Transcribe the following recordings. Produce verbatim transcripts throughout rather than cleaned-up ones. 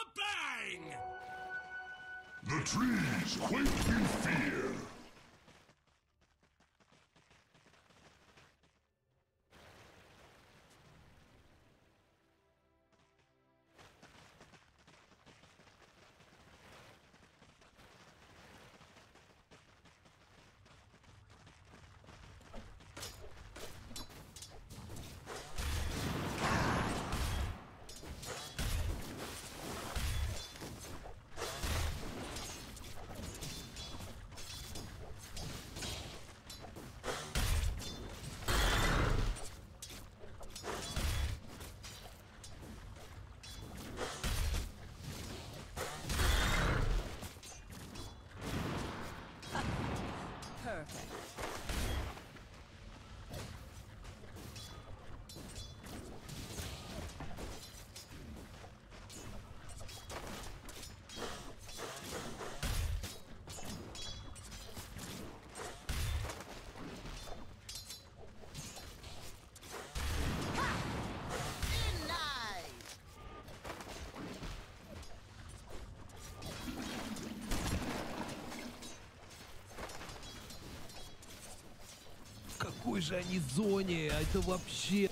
bang! The trees quake in fear. Perfect. Какой же они зоне, а это вообще...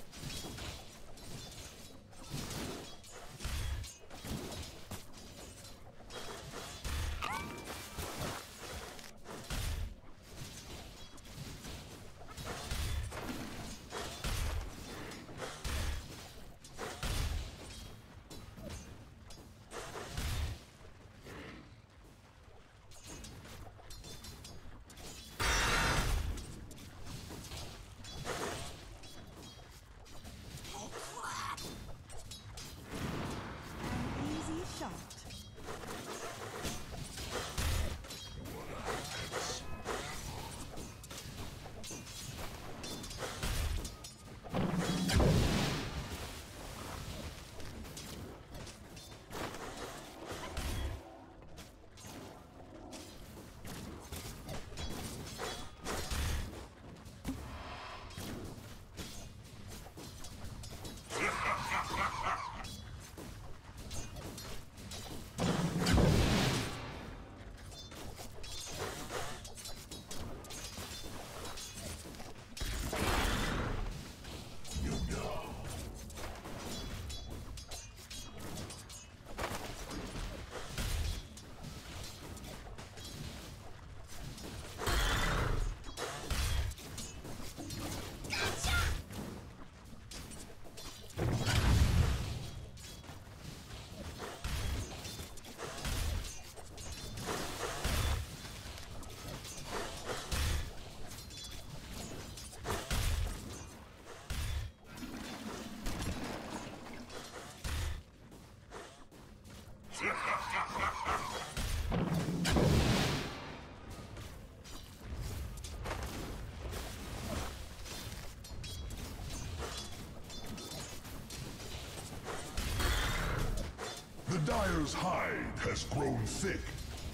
The Dire's hide has grown thick.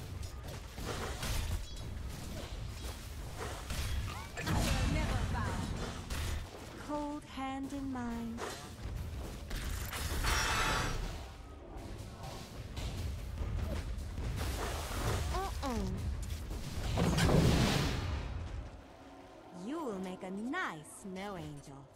Never bow. Cold hand in mine. Uh-uh. You will make a nice snow angel.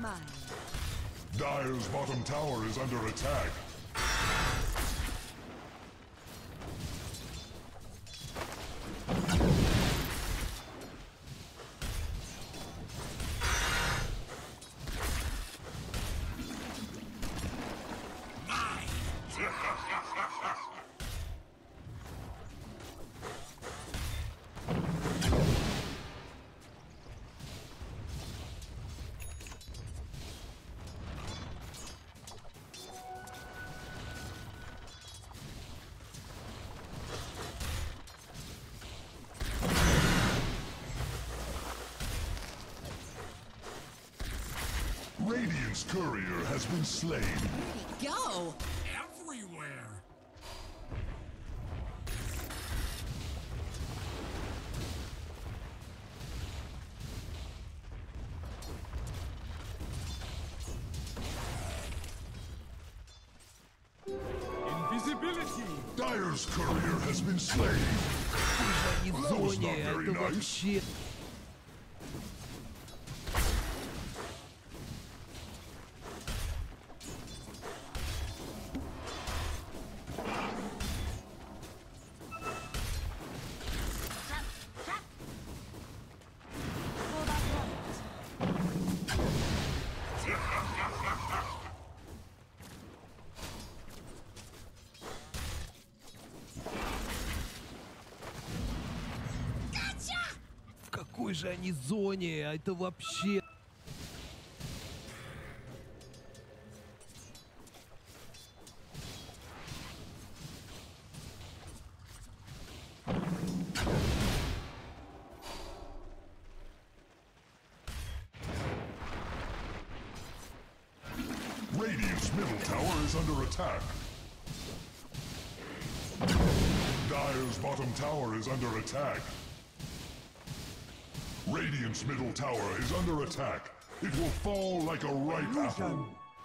mine. Dire's bottom tower is under attack. Radiant's courier has been slain. Where'd he go? Everywhere. Invisibility. Dire's courier has been slain. Не в That was зоне, not very это nice. вообще... For that moment. В какой же они зоне? А это вообще... Radiant's middle tower is under attack. Dire's bottom tower is under attack. Radiant's middle tower is under attack. It will fall like a ripe apple.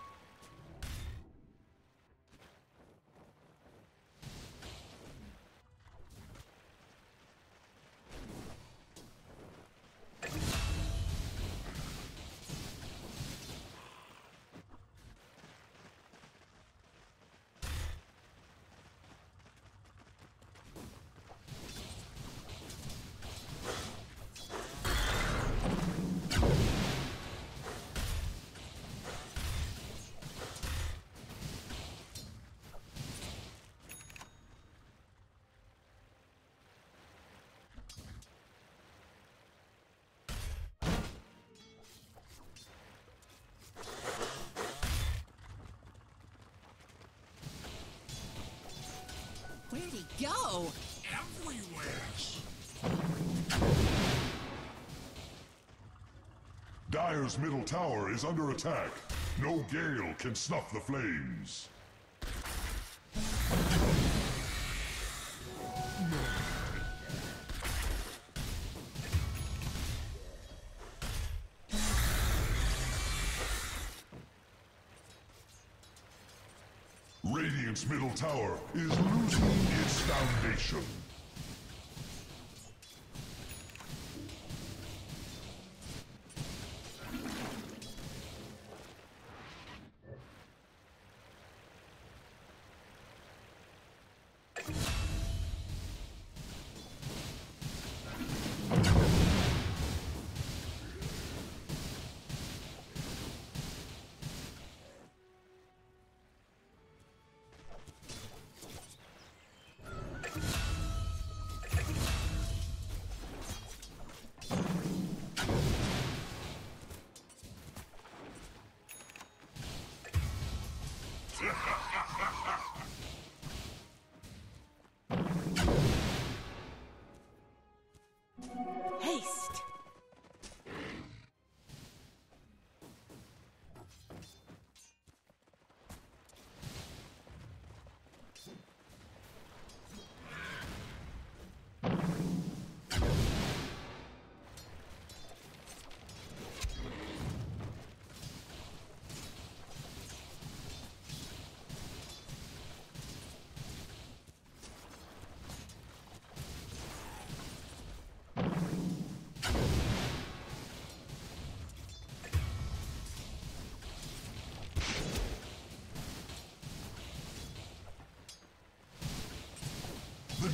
Where'd he go? Everywhere. Dire's middle tower is under attack. No gale can snuff the flames. Radiant's middle tower is losing its foundation.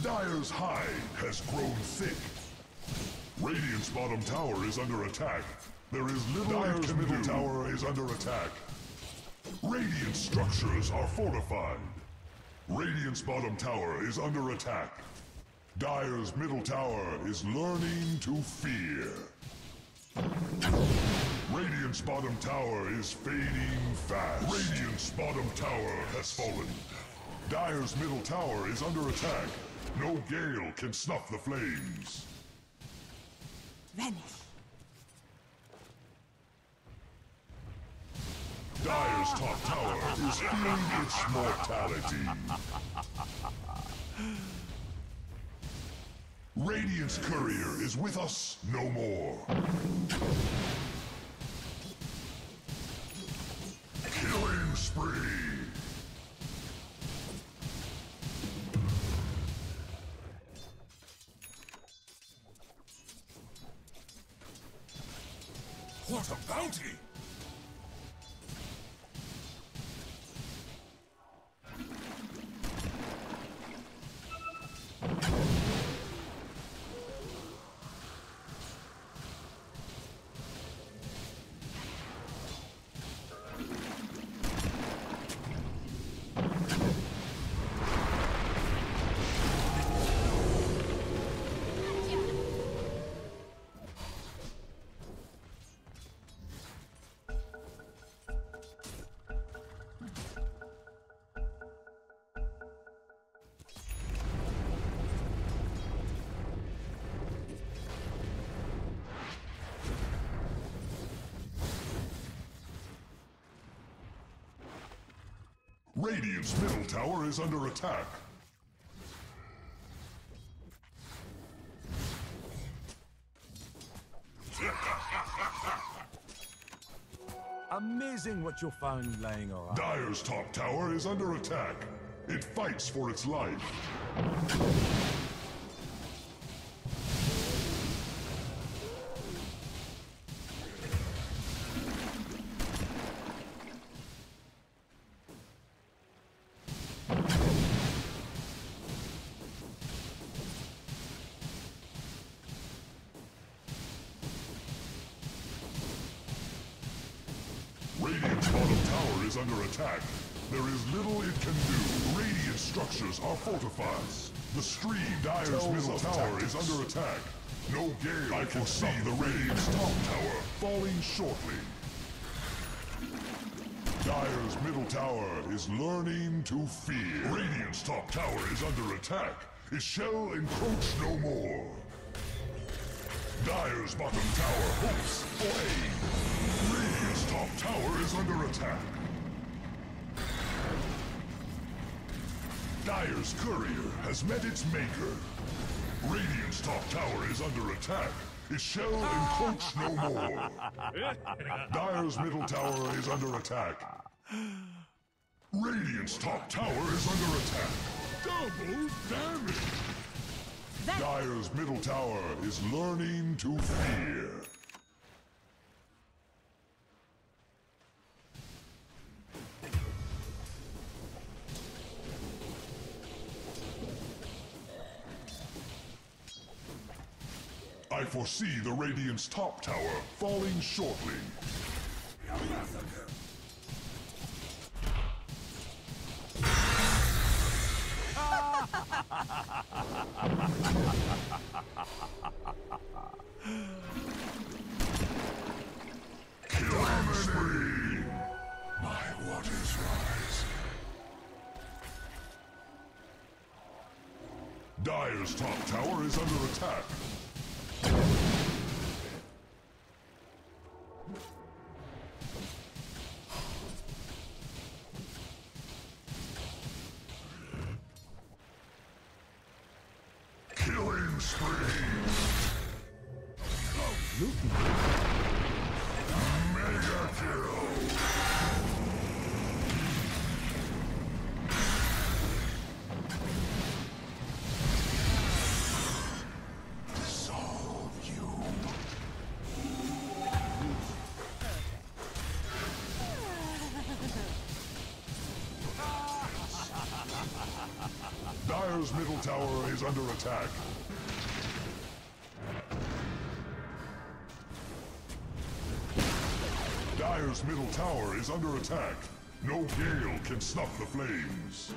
Dire's hide has grown thick. Radiant's bottom tower is under attack. There is little Dire's middle tower is under attack. Radiant structures are fortified. Radiant's bottom tower is under attack. Dire's middle tower is learning to fear. Radiant's bottom tower is fading fast. Radiant's bottom tower has fallen. Dire's middle tower is under attack. No gale can snuff the flames. Vanish. Dire's top tower is feeling its mortality. Radiant's courier is with us no more. Killing spree. What a bounty! Radiant's middle tower is under attack. Amazing what you found lying around. Dire's top tower is under attack. It fights for its life. Radiant's bottom tower is under attack. There is little it can do. Radiant structures are fortified. The stream Dire's middle tower is under attack. No gale I can see the Radiant's top tower falling shortly. Dire's middle tower is learning to fear. Radiant's top tower is under attack. It shall encroach no more. Dire's bottom tower hopes for aid. Radiant's top tower is under attack. Dire's courier has met its maker. Radiant's top tower is under attack. It shall encroach no more. Dire's middle tower is under attack. Radiant's top tower is under attack. Double damage! Dire's middle tower is learning to fear. I foresee the Radiant's top tower falling shortly. Killing spree! My waters rise. Dire's top tower is under attack. Killing spree! Mega kill! Dissolve you! Dire's Dire's middle tower is under attack. Dire's middle tower is under attack. No gale can snuff the flames.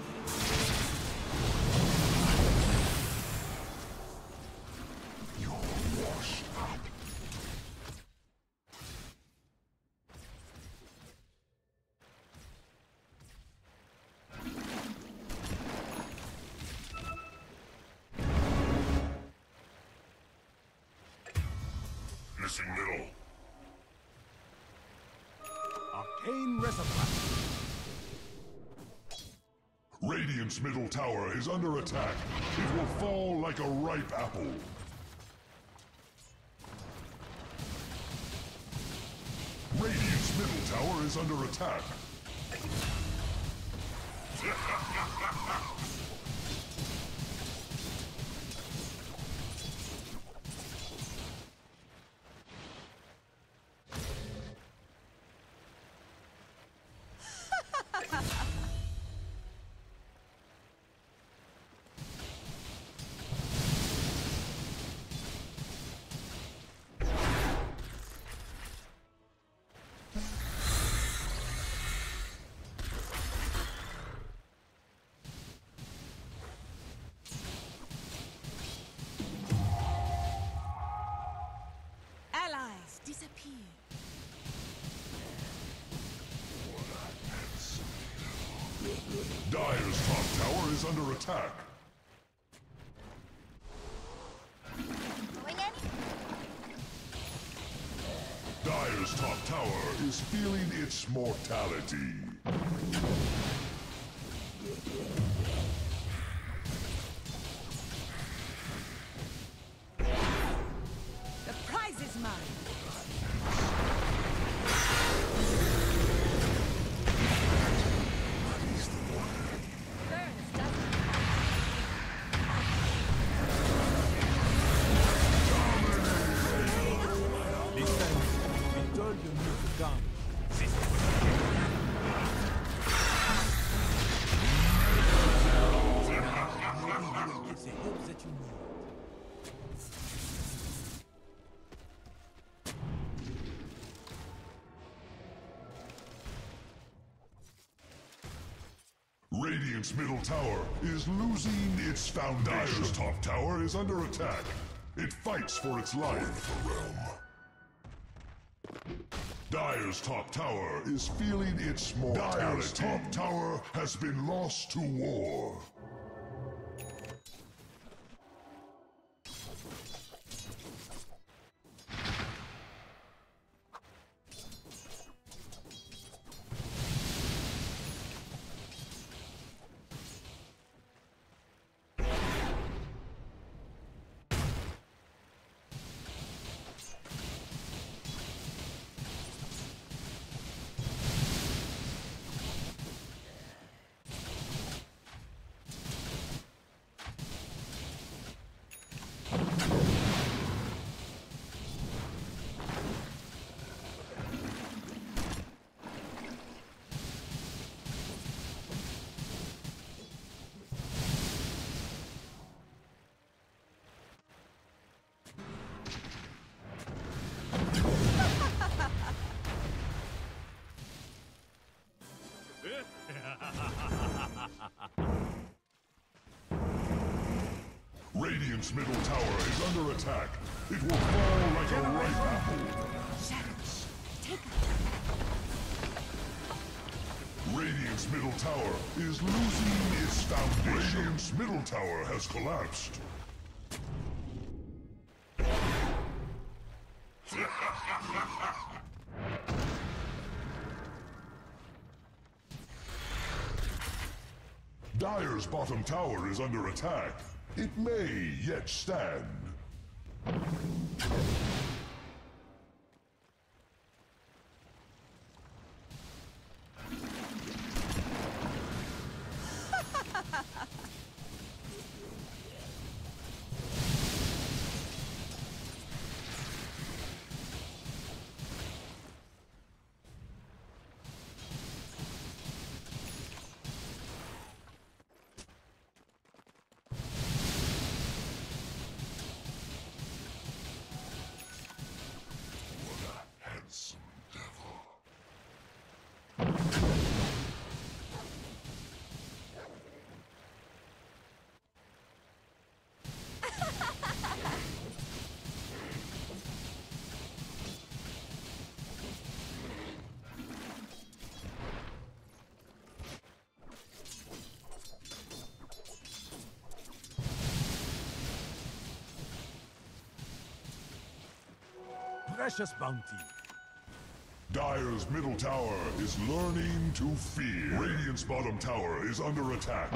You're washed up. Missing middle. Arcane reservoir. Radiant's middle tower is under attack. It will fall like a ripe apple. Radiant's middle tower is under attack. Allies disappear. Dire's top tower is under attack. Going in? Dire's top tower is feeling its mortality. The prize is mine. Burns doesn't This time, we told you not to come. It's the help that you need. Radiant's middle tower is losing its foundation. Dire's top tower is under attack. It fights for its life. Dire's top tower is feeling its mortality. Dire's top tower has been lost to war. Radiant's middle tower is under attack. It will fall like a ripe apple. shadows. Take Radiant's middle tower is losing its foundation. Radiant's middle tower has collapsed. Dire's bottom tower is under attack. It may yet stand. precious bounty. Dire's middle tower is learning to fear. Radiant's bottom tower is under attack.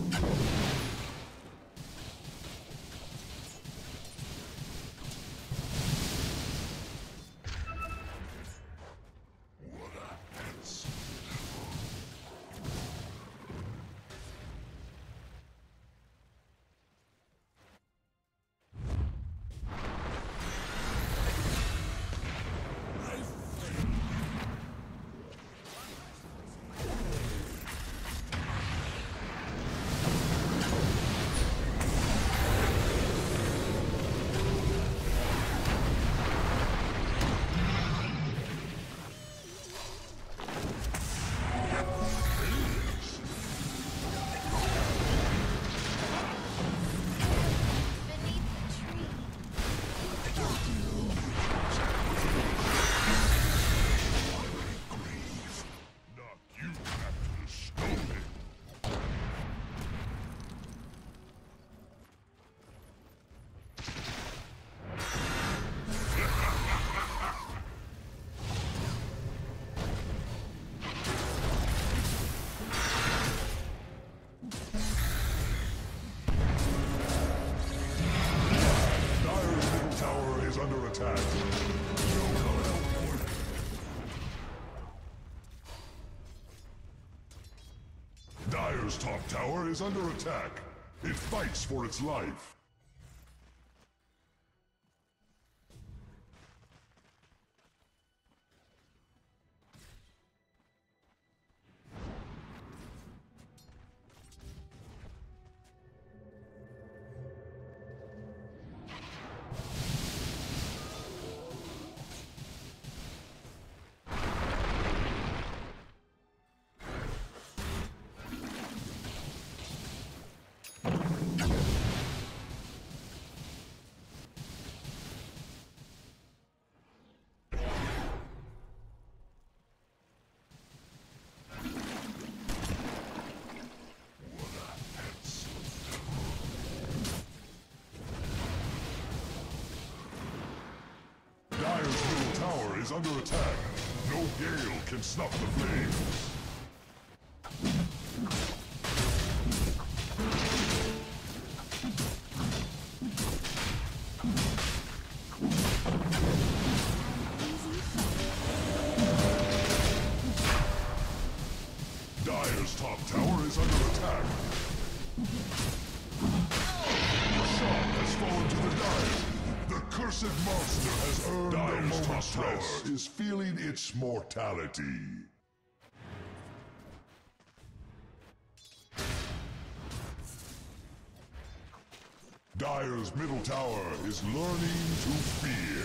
Dire's top tower is under attack. It fights for its life. Dire's middle tower is under attack. No gale can snuff the flames. Dire's top tower is under attack. Roshan has fallen to the Dire. The cursed monster has earned Dire's a moment's rest. Is feeling its mortality. Dire's middle tower is learning to fear.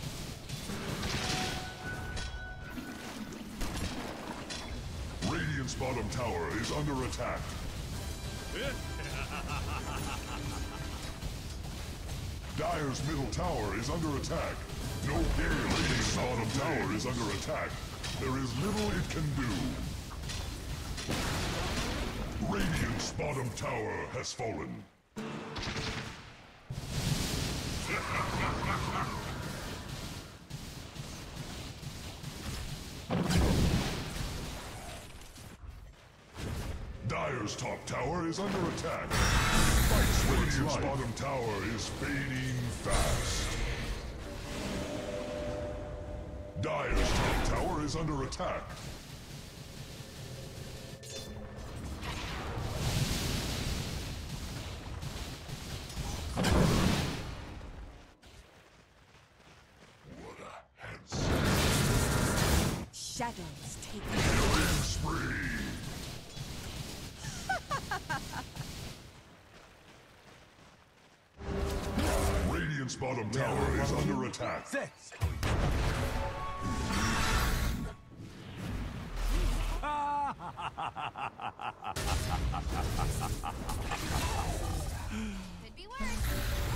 Radiant's bottom tower is under attack. Dire's middle tower is under attack. No gale. Radiant's bottom tower is under attack. There is little it can do. Radiant's bottom tower has fallen. Dire's top tower is under attack. Fights for its life. Radiant's bottom tower is fading fast. Dire's top tower is under attack. What a handsome Shadows take killing spree. Radiant's bottom tower is under attack. Sets. Could be worse.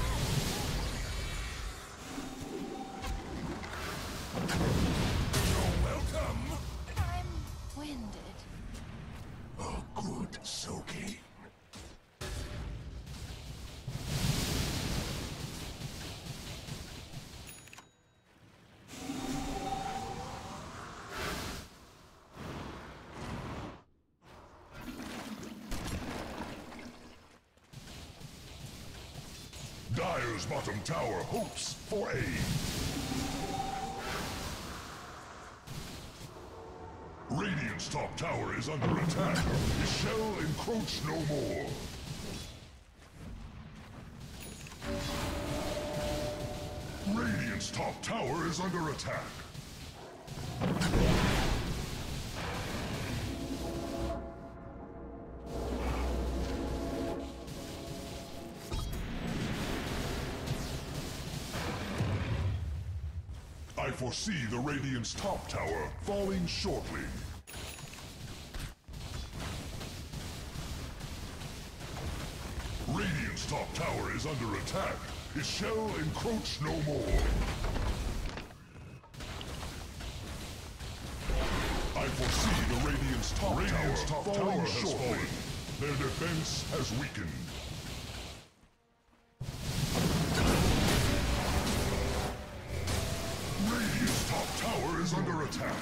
You're welcome. I'm winded. A good soaking. Dire's bottom tower hopes for aid. Radiant's top tower is under attack. It shall encroach no more. Radiant's top tower is under attack. I foresee the Radiant's top tower falling shortly. Radiant's top tower is under attack. It shall encroach no more. I foresee the Radiant's top Radiant's tower top falling tower has shortly. Fallen. Their defense has weakened. Radiant's top tower is under attack.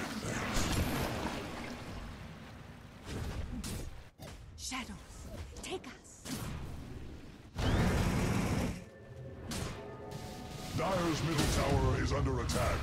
Shadows, take us. Dire's middle tower is under attack.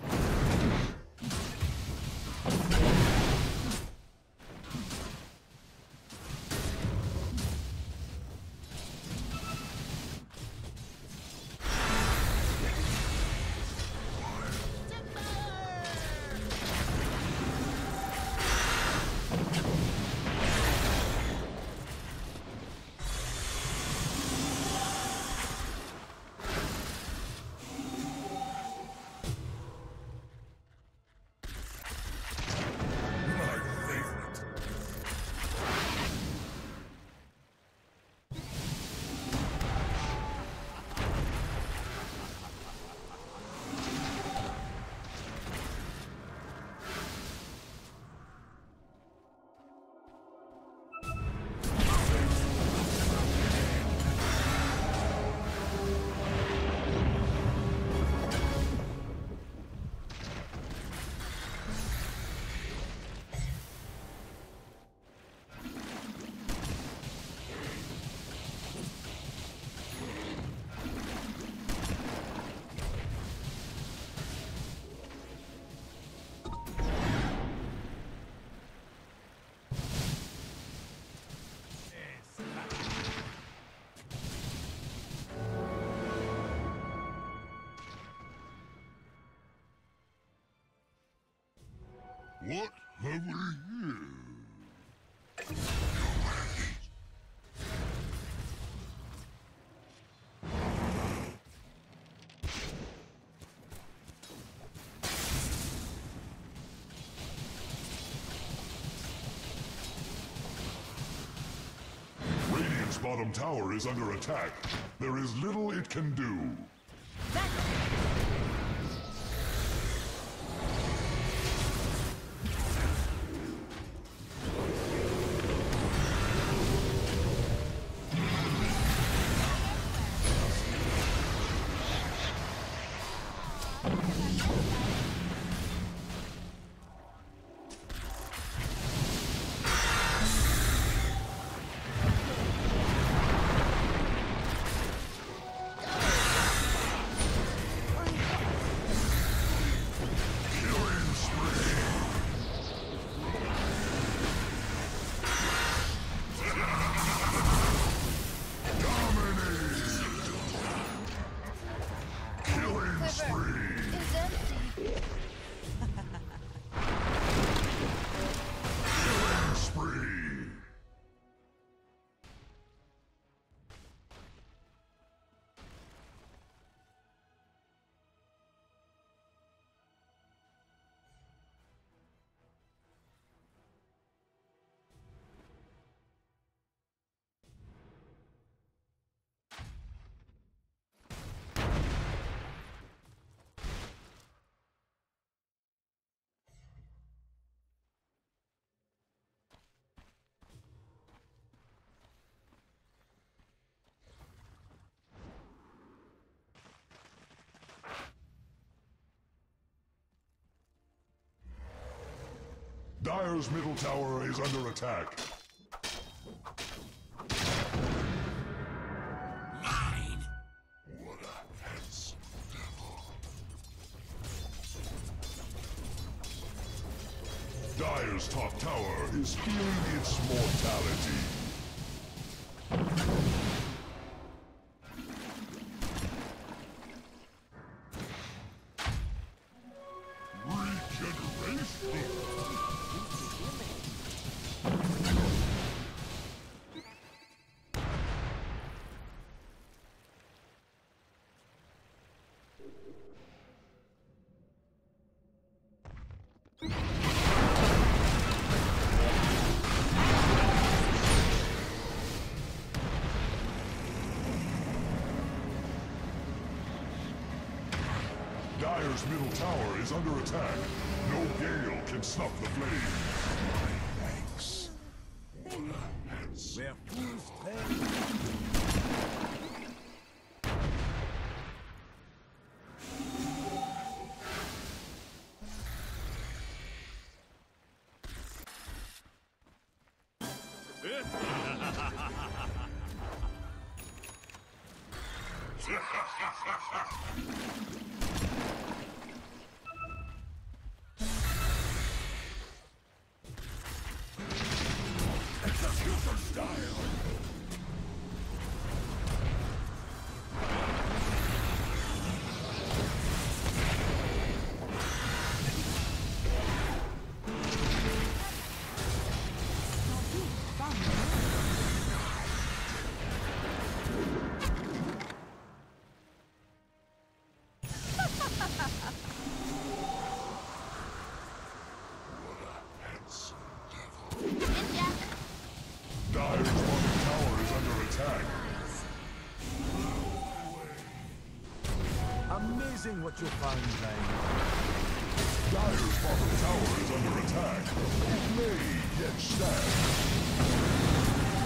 What have we here? Radiant's bottom tower is under attack. There is little it can do. Dire's middle tower is under attack. Mine. What Dire's top tower is feeling its mortality. Dire's middle tower is under attack. No gale can snuff the flame. Thanks. We're full strength. Execution style! Dire's bottom tower is under attack. Amazing what you found, man. Dire's bottom tower is under attack. It may yet stand.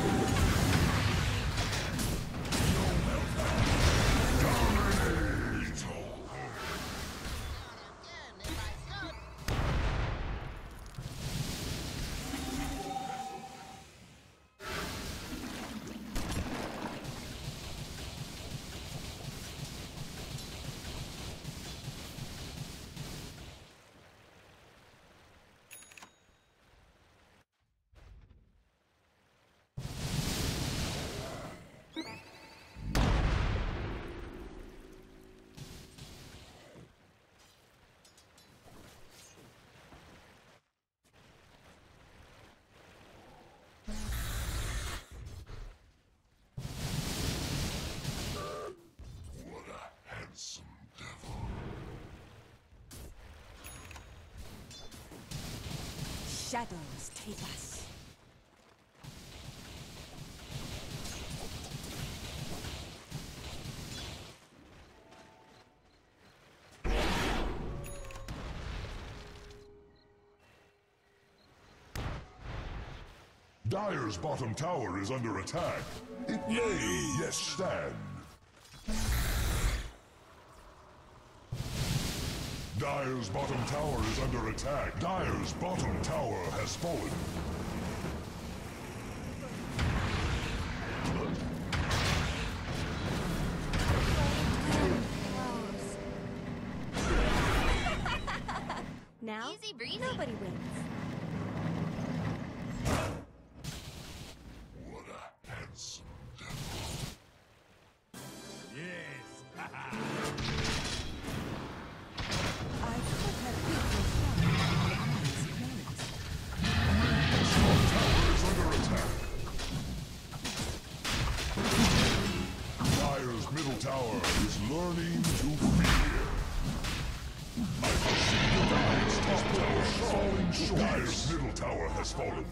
Shadows take us. Dire's bottom tower is under attack. It may yet stand. Dire's bottom tower is under attack. Dire's bottom tower has fallen. Now, Easy breezy. nobody wins. What a handsome devil. Yes. I could have beaten Top tower is under attack. Dire's middle tower is learning to fear. I perceive the Dire's top tower falling short. Dire's middle tower has fallen.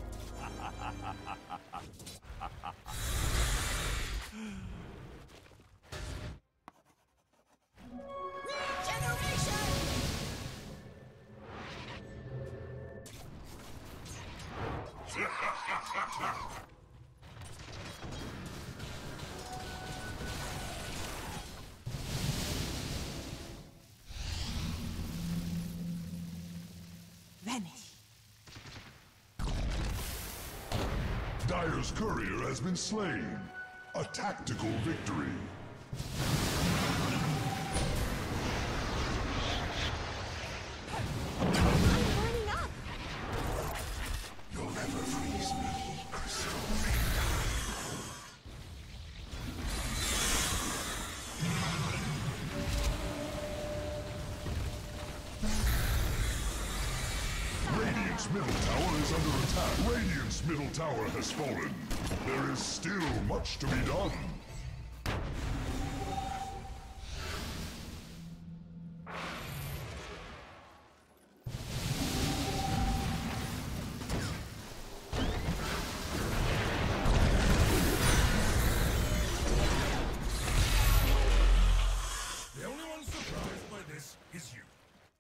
Vanish. Dire's courier has been slain. A tactical victory. I'm burning up. Radiant's middle tower is under attack. Radiant's middle tower has fallen. There is still much to be done. The only one surprised by this is you.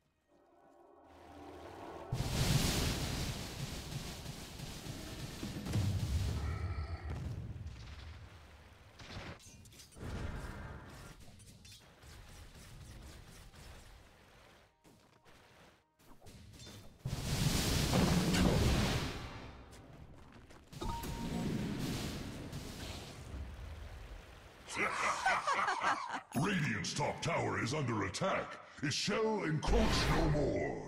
Radiant's top tower is under attack. It shall encroach no more.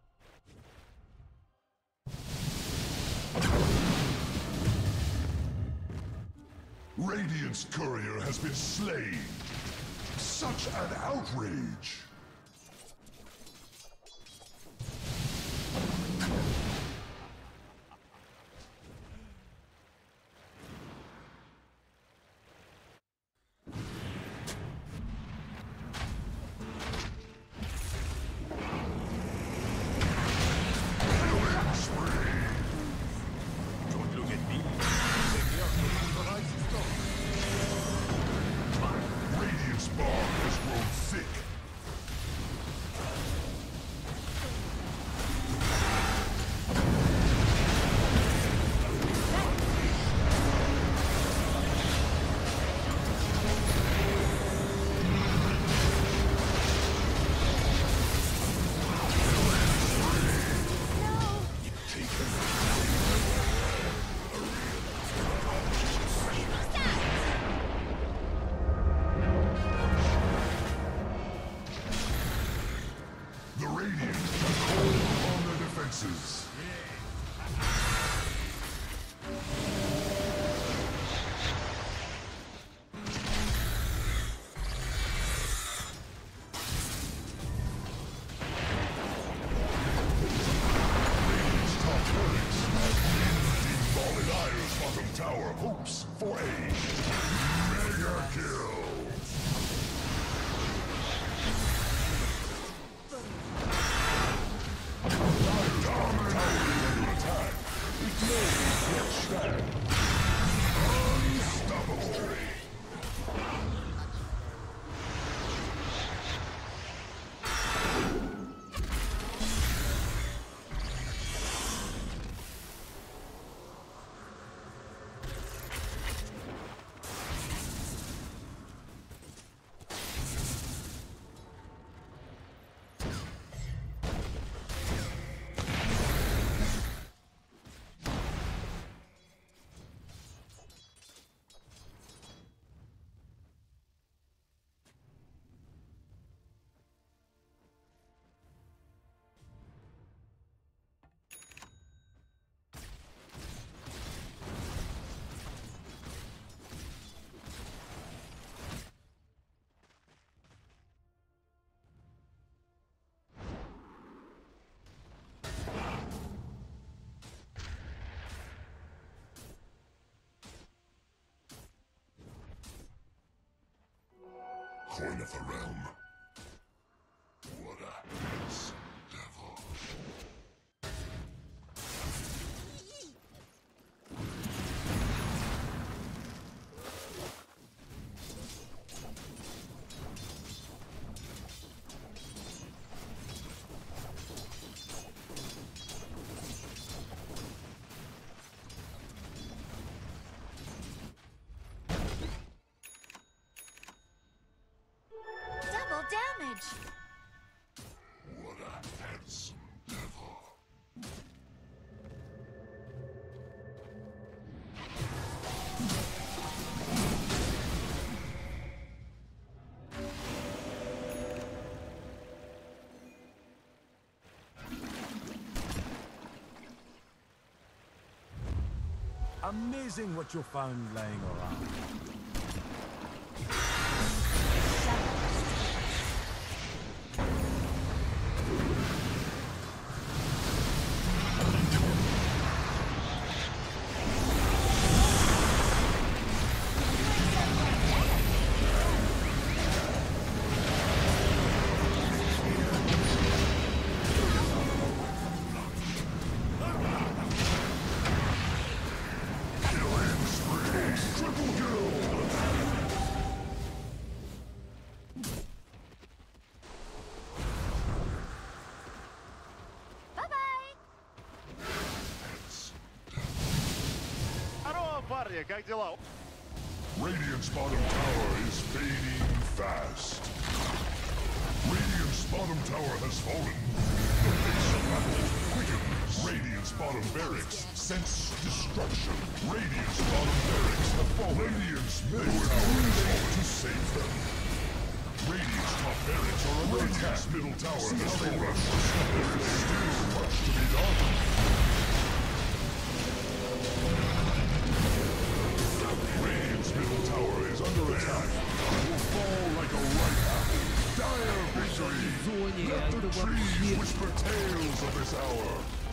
Radiant's courier has been slain. Such an outrage! Don't look at me. Take me out to the rising star. Radiant's bomb has grown thick. The Radiant are cold on their defenses. Radiant's top turrets have been fallen. Dire's bottom tower hopes for a mega kill. Coin of the realm. What a handsome devil. Double damage. What a handsome devil. Amazing what you found laying around. Виталия, как дела? Radiant's bottom tower is fading fast. Radiant's bottom tower has fallen. The pace of battle quickens. Radiant's bottom barracks sense destruction. Radiant's bottom barracks have fallen. Radiant's middle tower is fallen to save them. Radiant's top barracks are under attack. Middle tower has fallen. There is still much to be done. Radiant's middle tower is under attack. It will fall like a ripe apple. Dire victory! Зоне, Let the это trees вообще... whisper tales of this hour.